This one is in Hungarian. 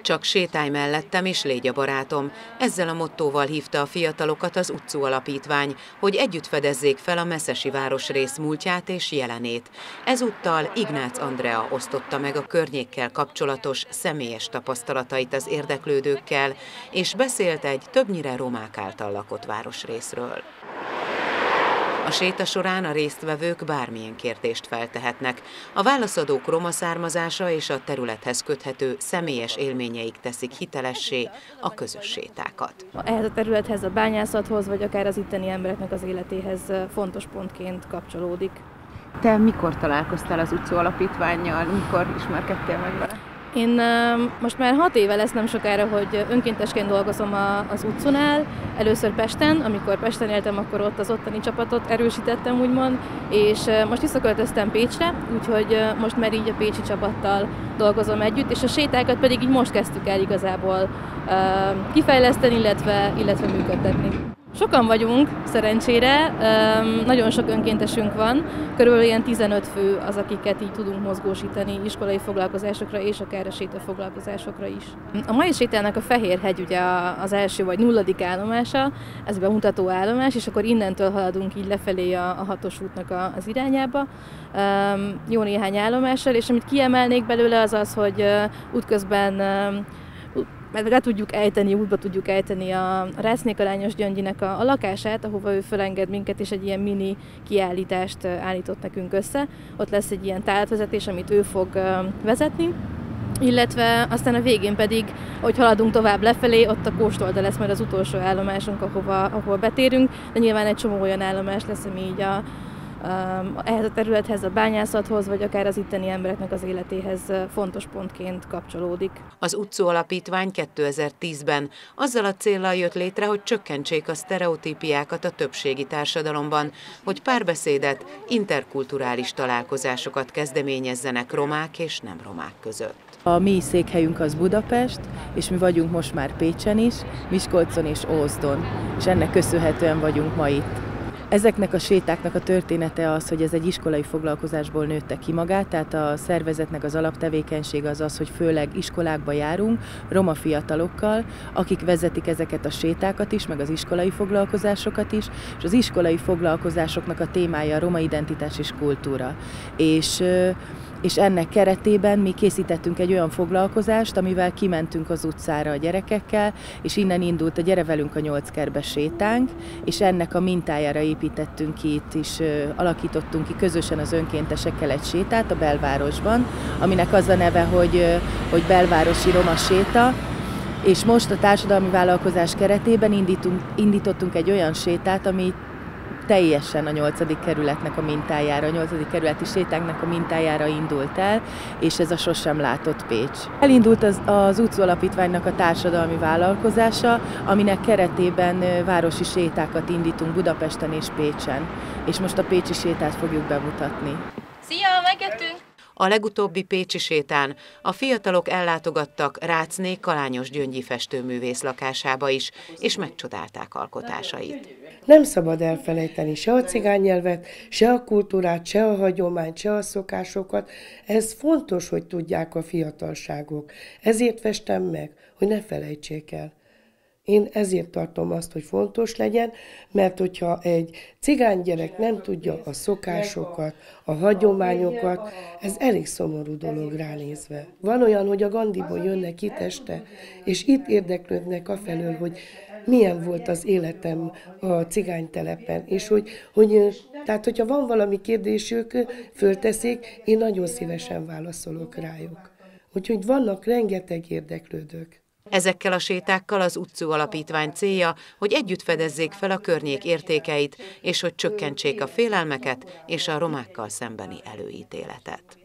Csak sétálj mellettem és légy a barátom. Ezzel a mottóval hívta a fiatalokat az Utcu Alapítvány, hogy együtt fedezzék fel a Meszesi városrész múltját és jelenét. Ezúttal Ignác Andrea osztotta meg a környékkel kapcsolatos személyes tapasztalatait az érdeklődőkkel, és beszélt egy többnyire romák által lakott városrészről. A séta során a résztvevők bármilyen kérdést feltehetnek. A válaszadók roma származása és a területhez köthető személyes élményeik teszik hitelessé a közös sétákat. Ehhez a területhez, a bányászathoz, vagy akár az itteni embereknek az életéhez fontos pontként kapcsolódik. Te mikor találkoztál az Utcu Alapítvánnyal, mikor ismerkedtél meg vele? Én most már 6 éve lesz nem sokára, hogy önkéntesként dolgozom az Utcunál. Először Pesten, amikor Pesten éltem, akkor ott az ottani csapatot erősítettem, úgymond, és most visszaköltöztem Pécsre, úgyhogy most már így a pécsi csapattal dolgozom együtt, és a sétákat pedig így most kezdtük el igazából kifejleszteni, illetve működtetni. Sokan vagyunk, szerencsére, nagyon sok önkéntesünk van, körülbelül ilyen 15 fő az, akiket így tudunk mozgósítani iskolai foglalkozásokra és akár a sétafoglalkozásokra is. A mai sétának a Fehérhegy ugye az első vagy 0. állomása, ez bemutató állomás, és akkor innentől haladunk így lefelé a 6-os útnak az irányába, jó néhány állomással, és amit kiemelnék belőle az az, hogy útközben útba tudjuk ejteni a Rácznék Arányos Gyöngyinek a lakását, ahova ő fölenged minket, és egy ilyen mini kiállítást állított nekünk össze. Ott lesz egy ilyen tárlatvezetés, amit ő fog vezetni, illetve aztán a végén pedig, hogy haladunk tovább lefelé, ott a Kóstolda lesz majd az utolsó állomásunk, ahova betérünk, de nyilván egy csomó olyan állomás lesz, ami így ehhez a területhez, a bányászathoz, vagy akár az itteni embereknek az életéhez fontos pontként kapcsolódik. Az Utcu Alapítvány 2010-ben azzal a céllal jött létre, hogy csökkentsék a sztereotípiákat a többségi társadalomban, hogy párbeszédet, interkulturális találkozásokat kezdeményezzenek romák és nem romák között. A mi székhelyünk az Budapest, és mi vagyunk most már Pécsen is, Miskolcon és Ózdon, és ennek köszönhetően vagyunk ma itt. Ezeknek a sétáknak a története az, hogy ez egy iskolai foglalkozásból nőtte ki magát, tehát a szervezetnek az alaptevékenysége az, hogy főleg iskolákba járunk, roma fiatalokkal, akik vezetik ezeket a sétákat is, meg az iskolai foglalkozásokat is, és az iskolai foglalkozásoknak a témája a roma identitás és kultúra. És ennek keretében mi készítettünk egy olyan foglalkozást, amivel kimentünk az utcára a gyerekekkel, és innen indult a Gyere velünk a 8 kertbe sétánk, és ennek a mintájára építettünk ki, itt is alakítottunk ki közösen az önkéntesekkel egy sétát a belvárosban, aminek az a neve, hogy belvárosi roma séta, és most a társadalmi vállalkozás keretében indítottunk egy olyan sétát, ami teljesen a 8. kerületnek a mintájára, a 8. kerületi sétánknak a mintájára indult el, és ez a sosem látott Pécs. Elindult az Utcu Alapítványnak a társadalmi vállalkozása, aminek keretében városi sétákat indítunk Budapesten és Pécsen, és most a pécsi sétát fogjuk bemutatni. Szia, megjöttünk! A legutóbbi pécsi sétán a fiatalok ellátogattak Rácznék Arányos Gyöngyi festőművész lakásába is, és megcsodálták alkotásait. Nem szabad elfelejteni se a cigány nyelvet, se a kultúrát, se a hagyományt, se a szokásokat. Ez fontos, hogy tudják a fiatalságok. Ezért festem meg, hogy ne felejtsék el. Én ezért tartom azt, hogy fontos legyen, mert hogyha egy cigány gyerek nem tudja a szokásokat, a hagyományokat, ez elég szomorú dolog ránézve. Van olyan, hogy a Gandiból jönnek itt este, és itt érdeklődnek afelől, hogy milyen volt az életem a cigánytelepen, és tehát hogyha van valami kérdésük, fölteszik, én nagyon szívesen válaszolok rájuk. Úgyhogy vannak rengeteg érdeklődők. Ezekkel a sétákkal az Utcu Alapítvány célja, hogy együtt fedezzék fel a környék értékeit, és hogy csökkentsék a félelmeket és a romákkal szembeni előítéletet.